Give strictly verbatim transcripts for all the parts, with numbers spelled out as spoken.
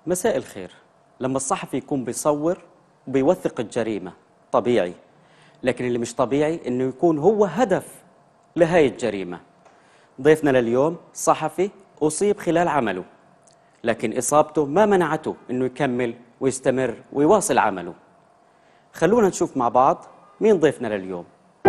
مساء الخير. لما الصحفي يكون بيصور وبيوثق الجريمة طبيعي، لكن اللي مش طبيعي إنه يكون هو هدف لهاي الجريمة. ضيفنا لليوم صحفي أصيب خلال عمله، لكن إصابته ما منعته إنه يكمل ويستمر ويواصل عمله. خلونا نشوف مع بعض مين ضيفنا لليوم.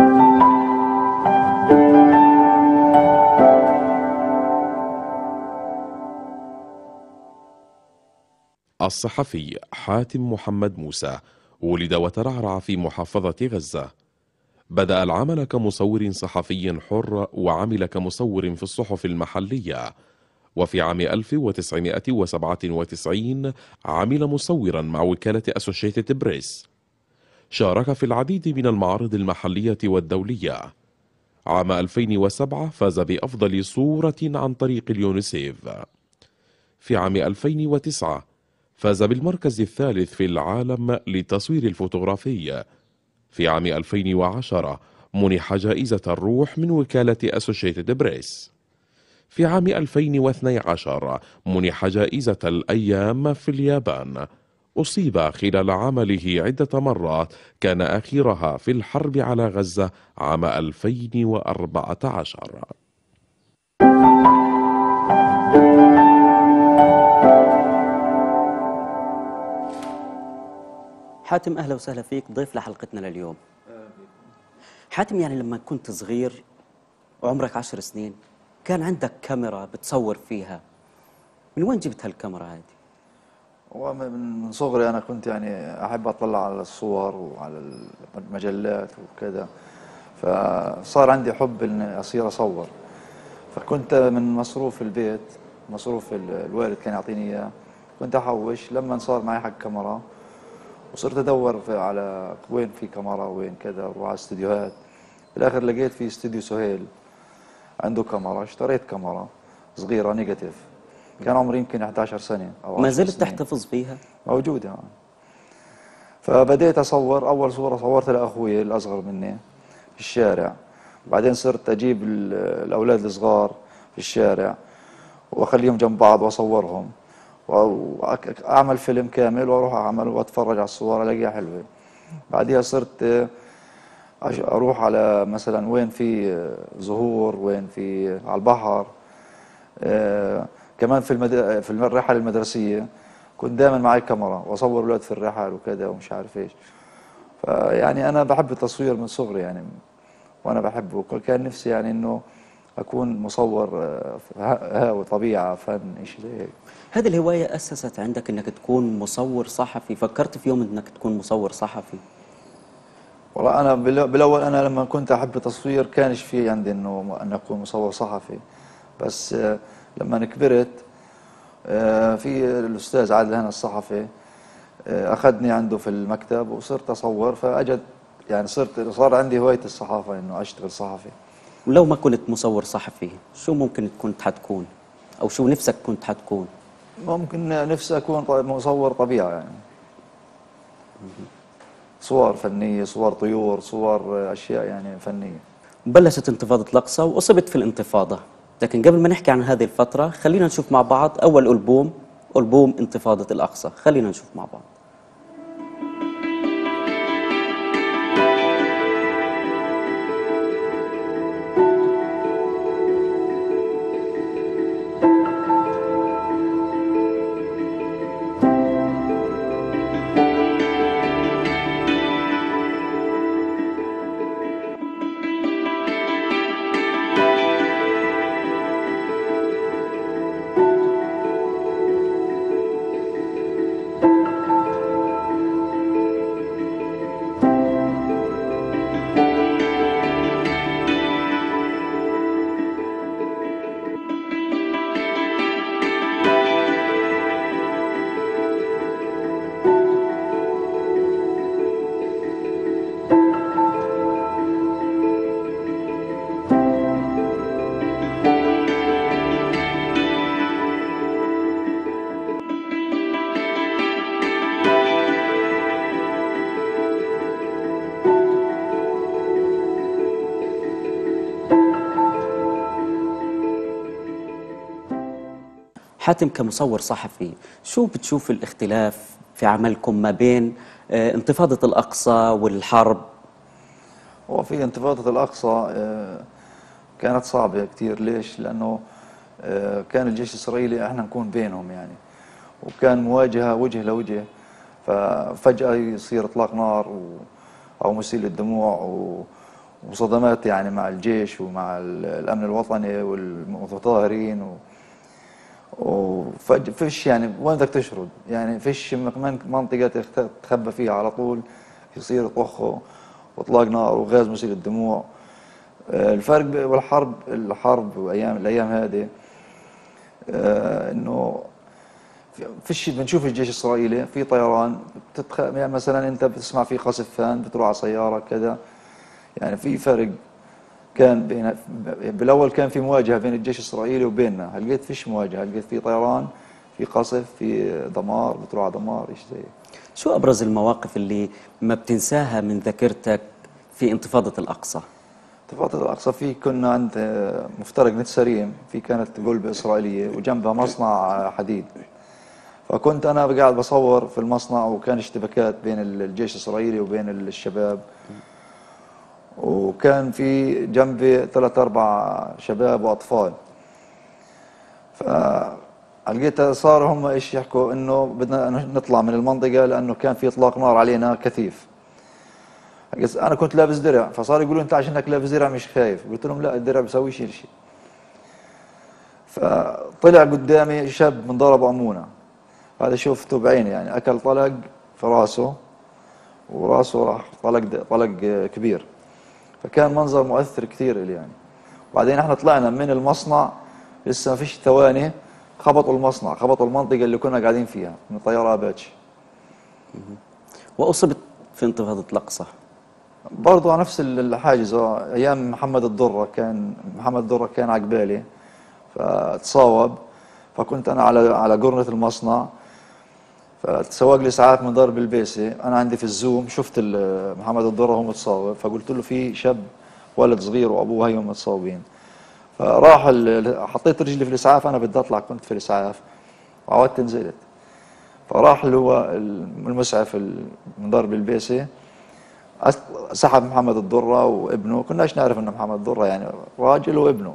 الصحفي حاتم محمد موسى ولد وترعرع في محافظة غزة. بدأ العمل كمصور صحفي حر، وعمل كمصور في الصحف المحلية، وفي عام ألف وتسعمائة وسبعة وتسعين عمل مصورا مع وكالة أسوشيتد بريس. شارك في العديد من المعارض المحلية والدولية. عام ألفين وسبعة فاز بأفضل صورة عن طريق اليونيسيف. في عام ألفين وتسعة فاز بالمركز الثالث في العالم للتصوير الفوتوغرافي. في عام ألفين وعشرة منح جائزة الروح من وكالة أسوشيتد بريس. في عام ألفين واثني عشر منح جائزة الأيام في اليابان. أصيب خلال عمله عدة مرات، كان آخرها في الحرب على غزة عام ألفين وأربعة عشر. حاتم، أهلا وسهلا فيك، ضيف لحلقتنا لليوم. حاتم، يعني لما كنت صغير وعمرك عشر سنين كان عندك كاميرا بتصور فيها، من وين جبت هالكاميرا هذه؟ ومن صغري أنا كنت يعني أحب أطلع على الصور وعلى المجلات وكذا، فصار عندي حب إني أصير أصور. فكنت من مصروف البيت، مصروف الوالد كان يعطيني إياه، كنت أحوش لما صار معي حق كاميرا، وصرت أدور على وين في كاميرا وين كذا، أروح على استديوهات. في الآخر لقيت في استديو سهيل عنده كاميرا، اشتريت كاميرا صغيرة نيجاتيف، كان عمري يمكن إحدى عشرة سنة أو ما عشر زلت سنين. تحتفظ فيها؟ موجودة. فبديت أصور. أول صورة صورت لأخوي الأصغر مني في الشارع، بعدين صرت أجيب الأولاد الصغار في الشارع وأخليهم جنب بعض وأصورهم، وأعمل فيلم كامل وأروح أعمل وأتفرج على الصور ألاقيها حلوة. بعدها صرت أروح على مثلا وين في زهور، وين في على البحر. آه كمان في المد... في الرحل المدرسية كنت دائما معي كاميرا واصور اولاد في الرحل وكذا ومش عارف ايش. فيعني انا بحب التصوير من صغري يعني، وانا بحبه. كان نفسي يعني انه اكون مصور هاوي طبيعة فن شيء زي هيك. هذه الهواية أسست عندك أنك تكون مصور صحفي؟ فكرت في يوم أنك تكون مصور صحفي؟ والله انا بالاول انا لما كنت احب التصوير كانش في عندي انه ان اكون مصور صحفي، بس لما كبرت في الأستاذ عادل هنا الصحفي أخذني عنده في المكتب وصرت أصور، فأجد يعني صرت صار عندي هواية الصحافة إنه أشتغل صحفي. ولو ما كنت مصور صحفي شو ممكن كنت حتكون؟ أو شو نفسك كنت حتكون؟ ممكن نفسي أكون مصور طبيعة يعني، صور فنية، صور طيور، صور أشياء يعني فنية. بلشت انتفاضة الأقصى وأصبت في الانتفاضة، لكن قبل ما نحكي عن هذه الفترة خلينا نشوف مع بعض أول ألبوم، ألبوم انتفاضة الأقصى. خلينا نشوف مع بعض. حاتم كمصور صحفي، شو بتشوف الاختلاف في عملكم ما بين آه، انتفاضة الأقصى والحرب؟ هو في انتفاضة الأقصى آه، كانت صعبة كتير. ليش؟ لأنه آه، كان الجيش الإسرائيلي احنا نكون بينهم يعني، وكان مواجهة وجه لوجه، ففجأة يصير إطلاق نار و أو مسيل الدموع و وصدمات يعني مع الجيش ومع الأمن الوطني والمتظاهرين و وفج فيش يعني وين بدك تشرد يعني، فيش منطقة تخبى فيها، على طول يصير طخ واطلاق نار وغاز مسيل الدموع. الفرق والحرب الحرب وايام الايام هذه آه انه فيش بنشوف الجيش الاسرائيلي في طيران بتتخ... يعني مثلا انت بتسمع في قصف فان بتروح على سياره كذا، يعني في فرق. كان بين بالاول كان في مواجهه بين الجيش الاسرائيلي وبيننا، هلقيت فيش مواجهه، هلقيت في طيران، في قصف، في دمار، بتروح على دمار، ايش زي. شو أبرز المواقف اللي ما بتنساها من ذاكرتك في انتفاضة الأقصى؟ انتفاضة الأقصى في كنا عند مفترق نت سريم، في كانت قلبة إسرائيلية وجنبها مصنع حديد، فكنت أنا قاعد بصور في المصنع، وكان اشتباكات بين الجيش الإسرائيلي وبين الشباب، وكان في جنبي ثلاث أربع شباب وأطفال. فلقيت صار هم إيش يحكوا إنه بدنا نطلع من المنطقة لأنه كان في إطلاق نار علينا كثيف. انا كنت لابس درع، فصار يقولوا انت عشانك لابس درع مش خايف، قلت لهم لا الدرع بيسوي شيء شيء. فطلع قدامي شاب من ضرب عمونه، هذا شفته بعيني يعني، اكل طلق في راسه، وراسه راح طلق طلق كبير، فكان منظر مؤثر كثير لي يعني. وبعدين احنا طلعنا من المصنع لسه ما فيش ثواني، خبطوا المصنع، خبطوا المنطقه اللي كنا قاعدين فيها من طياره اباتشي. وأصبت في انتفاضة الأقصى برضه على نفس الحاجز، ايام محمد الضره، كان محمد الضره كان عقبالي فتصاوب، فكنت انا على على قرنه المصنع، فسواق الاسعاف من ضرب البيسي، انا عندي في الزوم شفت محمد الضره هو متصاوب، فقلت له في شاب ولد صغير وابوه هيهم متصاوبين، فراح حطيت رجلي في الاسعاف، انا بدي اطلع كنت في الاسعاف وعودت نزلت، فراح اللي هو المسعف من ضرب البيسي سحب محمد الضرة وابنه، كناش نعرف انه محمد الضرة يعني راجل وابنه،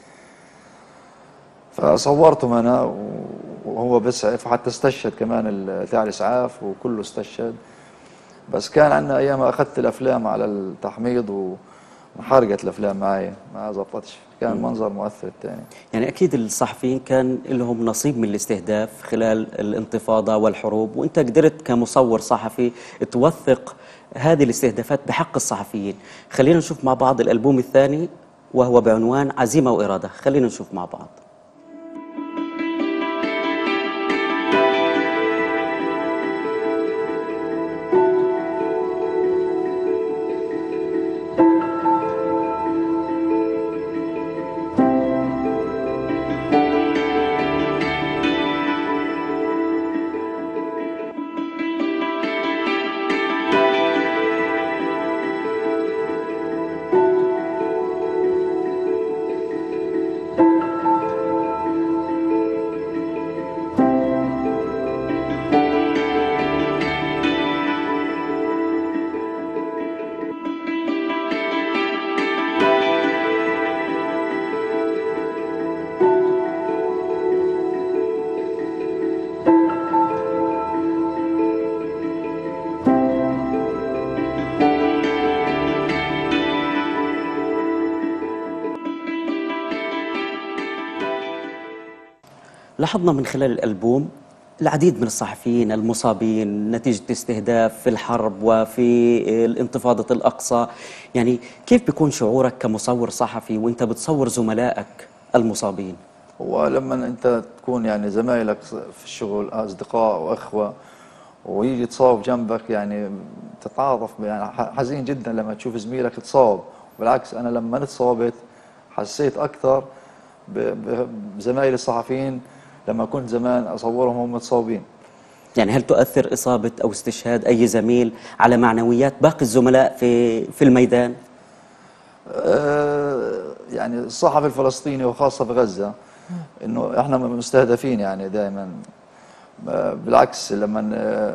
فصورتهم انا وهو بيسعف، حتى استشهد كمان تاع الاسعاف وكله استشهد. بس كان عندنا ايام اخذت الافلام على التحميض وانحرقت الافلام معي، ما زبطتش، كان منظر مؤثر الثاني. يعني أكيد الصحفيين كان لهم نصيب من الاستهداف خلال الانتفاضة والحروب، وأنت قدرت كمصور صحفي توثق هذه الاستهدافات بحق الصحفيين. خلينا نشوف مع بعض الألبوم الثاني وهو بعنوان عزيمة وإرادة، خلينا نشوف مع بعض. لاحظنا من خلال الألبوم العديد من الصحفيين المصابين نتيجة استهداف في الحرب وفي الانتفاضة الأقصى. يعني كيف بيكون شعورك كمصور صحفي وانت بتصور زملائك المصابين؟ هو لما انت تكون يعني زمايلك في الشغل اصدقاء واخوه ويجي تصاوب جنبك، يعني تتعاطف، يعني حزين جدا لما تشوف زميلك تصاوب. بالعكس انا لما انا تصاوبت حسيت اكثر بزمايلي الصحفيين لما كنت زمان اصورهم هم متصاوبين. يعني هل تؤثر إصابة أو استشهاد أي زميل على معنويات باقي الزملاء في في الميدان؟ أه يعني الصحفي الفلسطيني وخاصة في غزة انه احنا مستهدفين يعني دائما. بالعكس لما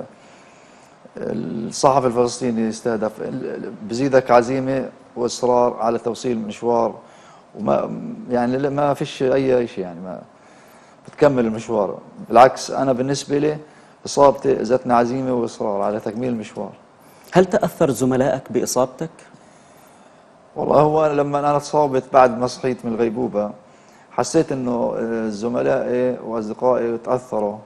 الصحفي الفلسطيني يستهدف بزيدك عزيمه واصرار على توصيل مشوار، وما يعني ما فيش اي شيء يعني ما بتكمل المشوار. بالعكس انا بالنسبه لي اصابتي ذاتنا عزيمه واصرار على تكميل المشوار. هل تأثر زملائك بإصابتك؟ والله هو لما انا تصابت بعد ما صحيت من الغيبوبه حسيت انه زملائي واصدقائي تاثروا.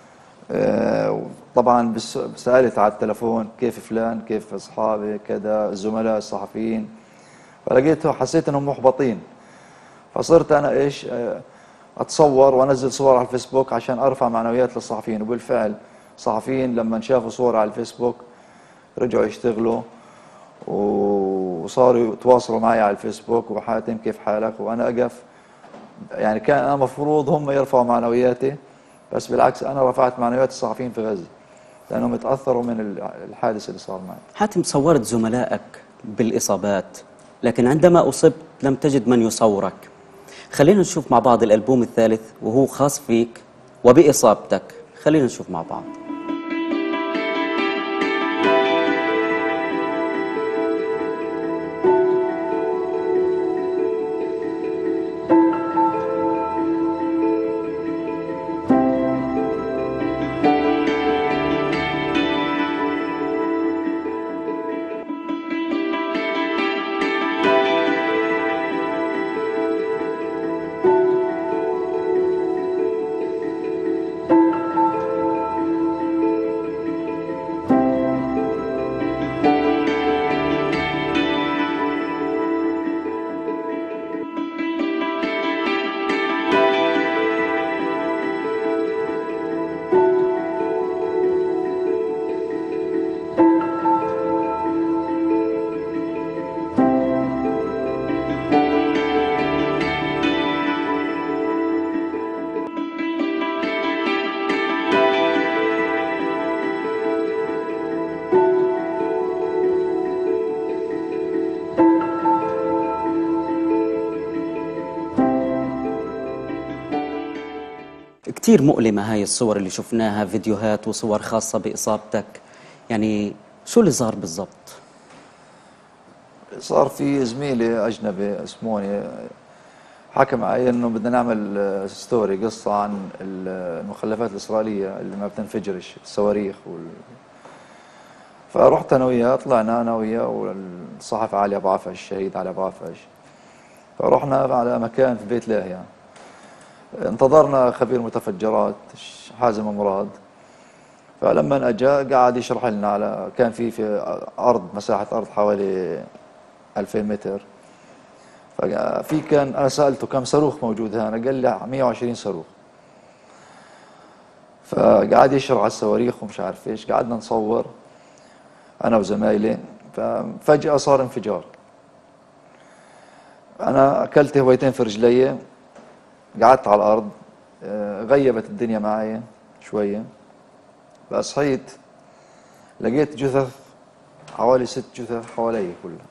طبعا سالت على التلفون كيف فلان، كيف اصحابي كذا، الزملاء الصحفيين، فلقيته حسيت انهم محبطين. فصرت انا ايش اتصور وانزل صور على الفيسبوك عشان ارفع معنويات للصحفيين. وبالفعل صحفيين لما شافوا صور على الفيسبوك رجعوا يشتغلوا وصاروا يتواصلوا معي على الفيسبوك، وحاتم كيف حالك، وانا اقف. يعني كان انا مفروض هم يرفعوا معنوياتي، بس بالعكس انا رفعت معنويات الصحفيين في غزه لانهم تاثروا من الحادث اللي صار معي. حاتم، صورت زملائك بالإصابات، لكن عندما أصبت لم تجد من يصورك. خلينا نشوف مع بعض الألبوم الثالث وهو خاص فيك وبإصابتك. خلينا نشوف مع بعض. كتير مؤلمة هاي الصور اللي شفناها، فيديوهات وصور خاصة بإصابتك. يعني شو اللي صار بالضبط؟ صار في زميلي أجنبي اسموني حكى معي إنه بدنا نعمل ستوري قصة عن المخلفات الإسرائيلية اللي ما بتنفجرش، الصواريخ وال... فرحت أنا وياه، طلعنا أنا وياه والصحفي علي أبو عفش، الشهيد علي أبو عفش. فرحنا على مكان في بيت لاهيا، انتظرنا خبير متفجرات حازم مراد. فلما اجى قاعد يشرح لنا على كان في في ارض، مساحه ارض حوالي ألفين متر. ففي كان انا سالته كم صاروخ موجود هنا، قال لي مئة وعشرين صاروخ. فقعد يشرح على الصواريخ ومش عارف ايش، قعدنا نصور انا وزمايلي. ففجاه صار انفجار. انا اكلت هويتين في رجلي، قعدت على الأرض، غيبت الدنيا معي شوية. فصحيت لقيت جثث، حوالي ست جثث حوالي كلها.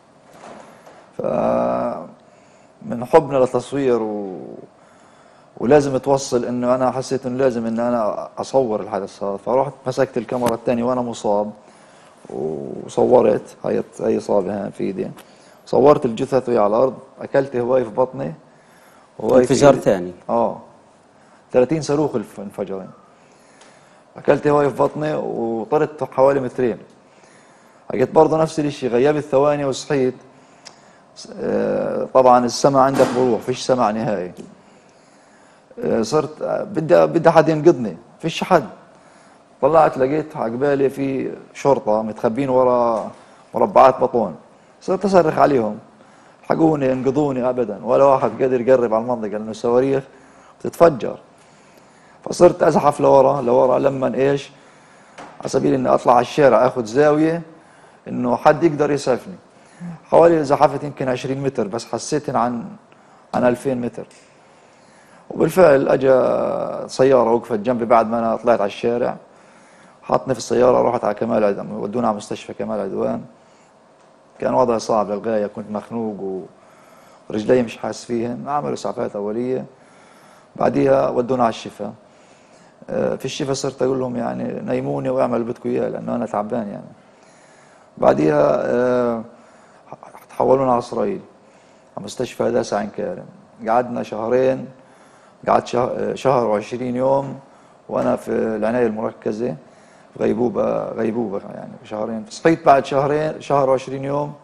فمن حبنا للتصوير و... ولازم توصل انه انا حسيت انه لازم ان انا اصور الحدث هذا. فرحت مسكت الكاميرا الثانية وانا مصاب وصورت هاي هاي اصابة هان في ايدي، صورت الجثث وهي على الارض. اكلت هواي في بطني، انفجار ثاني. اه ثلاثين صاروخ انفجرين. اكلت هواي في بطني وطرت حوالي مترين. لقيت برضه نفس الشيء، غيبت ثواني وصحيت. آه طبعا السمع عندك بروح، فيش سمع نهائي. آه صرت بدي بدي حد ينقذني، فيش حد. طلعت لقيت عقبالي في شرطه متخبين ورا مربعات بطون. صرت اصرخ عليهم الحقوني انقذوني، ابدا ولا واحد قادر يقرب على المنطقه لانه الصواريخ بتتفجر. فصرت ازحف لورا لورا لما ايش، على سبيل اني اطلع على الشارع اخذ زاويه انه حد يقدر يسعفني. حوالي زحفت يمكن عشرين متر، بس حسيت عن عن ألفين متر. وبالفعل اجى سياره وقفت جنبي بعد ما انا طلعت على الشارع، حطني في السياره، رحت على كمال عدوان، ودونا على مستشفى كمال عدوان. كان وضعي صعب للغايه، كنت مخنوق ورجلي مش حاسس فيهن. عملوا اسعافات اوليه بعديها ودونا على الشفاء. آه، في الشفاء صرت اقول لهم يعني نيموني واعمل اللي بدكم اياه لانه انا تعبان يعني. بعديها آه، تحولونا على اسرائيل على مستشفى هداسة عين كارم. قعدنا شهرين، قعدت شه- شهر وعشرين يوم وانا في العناية المركزة في غيبوبة غيبوبة يعني شهرين. صحيت بعد شهرين شهر وعشرين يوم،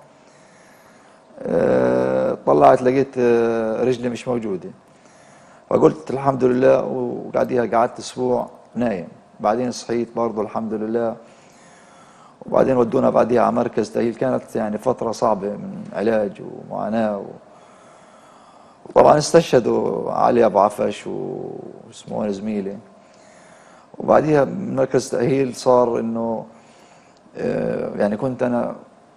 آه، طلعت لقيت آه، رجلي مش موجودة. فقلت الحمد لله، وبعديها قعدت اسبوع نايم. بعدين صحيت برضه الحمد لله. وبعدين ودونا بعديها على مركز تأهيل. كانت يعني فترة صعبة من علاج ومعاناة و... وطبعا استشهدوا علي أبو عفش واسمه زميلي. وبعديها من مركز تأهيل صار إنه آه، يعني كنت أنا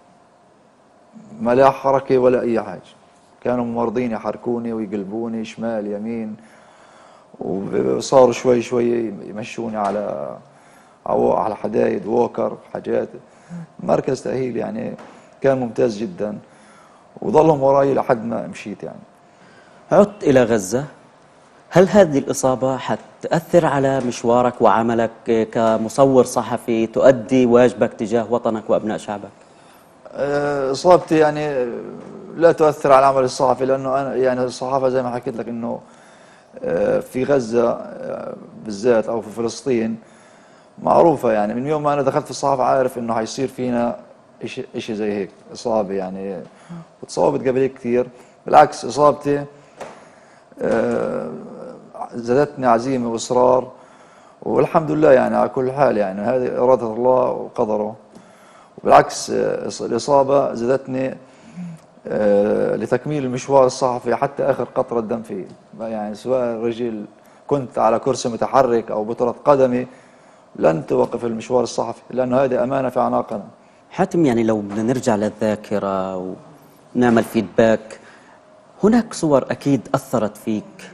ما لا حركة ولا أي حاجة. كانوا ممرضين يحركوني ويقلبوني شمال يمين، وصاروا شوي شوي يمشوني على على حدايد ووكر حاجات. مركز تأهيل يعني كان ممتاز جدا، وظلهم وراي لحد ما مشيت يعني. عدت إلى غزة. هل هذه الإصابة حتأثر على مشوارك وعملك كمصور صحفي تؤدي واجبك تجاه وطنك وأبناء شعبك؟ آه، إصابتي يعني لا تؤثر على العمل الصحفي، لأنه أنا يعني الصحافة زي ما حكيت لك إنه آه، في غزة آه، بالذات أو في فلسطين معروفة. يعني من يوم ما أنا دخلت في الصحافة عارف إنه حيصير فينا إشي إشي زي هيك إصابة يعني. وتصابت قبل هيك كثير. بالعكس إصابتي آه، زادتني عزيمة وإصرار، والحمد لله يعني على كل حال. يعني هذه إرادة الله وقدره. بالعكس آه، الإصابة زادتني آه، لتكميل المشوار الصحفي حتى آخر قطرة دم فيه. يعني سواء رجل كنت على كرسي متحرك أو بطولة قدمي، لن توقف المشوار الصحفي، لأنه هذه أمانة في أعناقنا. حاتم، يعني لو بدنا نرجع للذاكرة ونعمل فيدباك، هناك صور أكيد أثرت فيك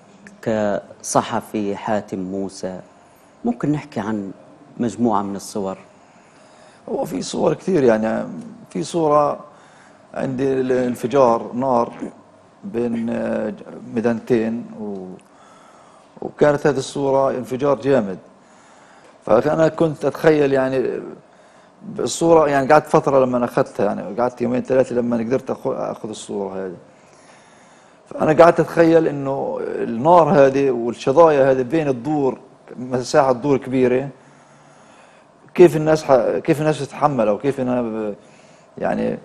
كصحفي حاتم موسى. ممكن نحكي عن مجموعة من الصور؟ هو في صور كثير يعني. في صورة عندي الانفجار نار بين آه، مدينتين و... وكانت هذه الصورة انفجار جامد. فأنا كنت أتخيل يعني الصورة، يعني قعدت فترة لما أخذتها، يعني قعدت يومين ثلاثة لما قدرت أخ- أخذ الصورة هذه. فأنا قعدت أتخيل إنه النار هذه والشظايا هذه بين الدور، مساحة دور كبيرة، كيف الناس ح... كيف الناس بتتحمل، أو كيف أنا ب... يعني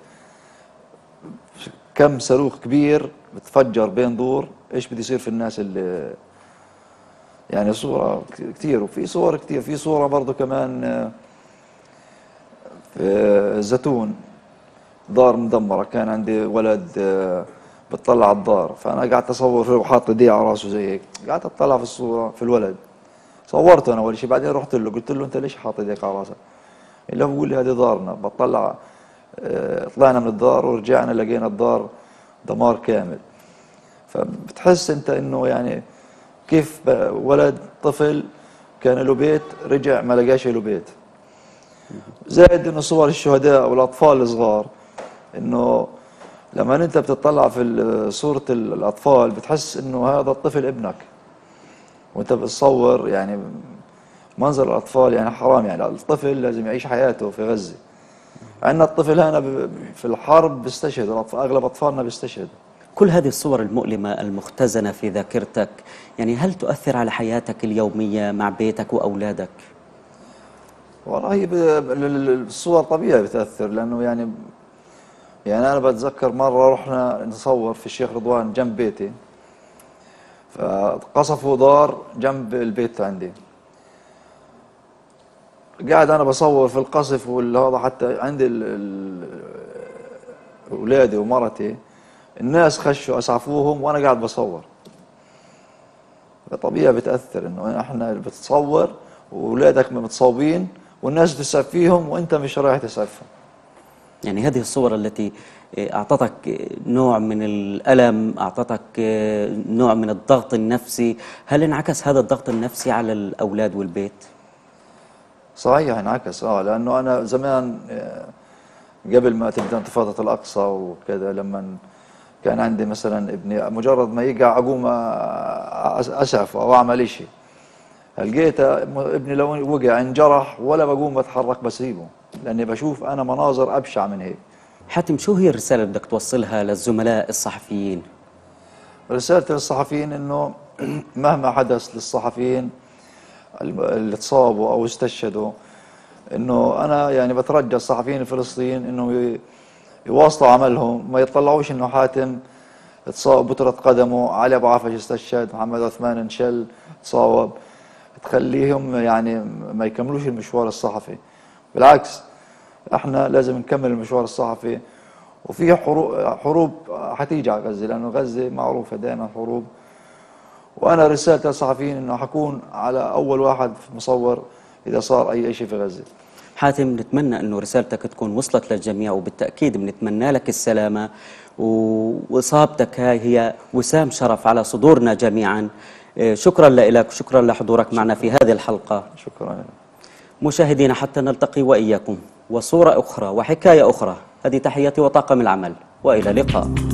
كم صاروخ كبير بتفجر بين دور، إيش بده يصير في الناس اللي يعني. صورة كثير. وفي صور كثير. في صورة برضو كمان آه، في الزيتون، دار مدمرة. كان عندي ولد آه، بتطلع على الدار، فأنا قعدت أصور فيه وحاط ايديه على راسه زي هيك. قعدت أطلع في الصورة في الولد، صورته أنا أول شيء. بعدين رحت له قلت له أنت ليش حاط ايديك على راسك؟ اللي هو بيقول لي هذه دارنا. بطلع آه، طلعنا من الدار ورجعنا لقينا الدار دمار كامل. فبتحس أنت إنه يعني كيف ولد طفل كان له بيت رجع ما لقاش له بيت. زائد انه صور الشهداء والاطفال الصغار، انه لما انت بتطلع في صورة الاطفال بتحس انه هذا الطفل ابنك، وانت بتصور يعني منظر الاطفال. يعني حرام، يعني الطفل لازم يعيش حياته في غزة. عندنا الطفل هنا في الحرب بيستشهد، اغلب اطفالنا بيستشهد. كل هذه الصور المؤلمة المختزنة في ذاكرتك، يعني هل تؤثر على حياتك اليومية مع بيتك وأولادك؟ والله الصور طبيعي بتأثر، لأنه يعني يعني أنا بتذكر مرة رحنا نصور في الشيخ رضوان جنب بيتي، فقصفوا دار جنب البيت عندي. قاعد أنا بصور في القصف والهذا، حتى عندي أولادي ومرتي الناس خشوا أسعفوهم وأنا قاعد بصور. فطبيعي بتأثر إنه إحنا بتصور وأولادك متصوبين والناس تسعف فيهم وأنت مش رايح تسعفهم. يعني هذه الصور التي أعطتك نوع من الألم، أعطتك نوع من الضغط النفسي، هل انعكس هذا الضغط النفسي على الأولاد والبيت؟ صحيح انعكس. اه لأنه أنا زمان قبل ما تبدأ انتفاضة الأقصى وكذا، لما كان عندي مثلا ابني مجرد ما يقع اقوم اسعف او اعمل شيء. لقيته ابني لو وقع انجرح ولا بقوم بتحرك بسيبه، لاني بشوف انا مناظر ابشع من هيك. حاتم، شو هي الرسالة اللي بدك توصلها للزملاء الصحفيين؟ رسالتي للصحفيين انه مهما حدث للصحفيين اللي تصابوا او استشهدوا، انه انا يعني بترجى الصحفيين الفلسطينيين انه يواصلوا عملهم، ما يطلعوش انه حاتم تصاب بطرة قدمه، علي ابو عفش استشهد، محمد عثمان انشل تصاوب، تخليهم يعني ما يكملوش المشوار الصحفي. بالعكس احنا لازم نكمل المشوار الصحفي، وفي حروب حروب حتيجي على غزه، لانه غزه معروفه دائما حروب. وانا رسالتي للصحفيين انه حكون على اول واحد مصور اذا صار اي شيء في غزه. حاتم، نتمنى أنه رسالتك تكون وصلت للجميع، وبالتأكيد بنتمنى لك السلامة، وإصابتك هاي هي وسام شرف على صدورنا جميعا. شكرا لك وشكرا لحضورك معنا في هذه الحلقة. شكرا لك. مشاهدينا، حتى نلتقي وإياكم وصورة أخرى وحكاية أخرى، هذه تحياتي وطاقم العمل، وإلى اللقاء.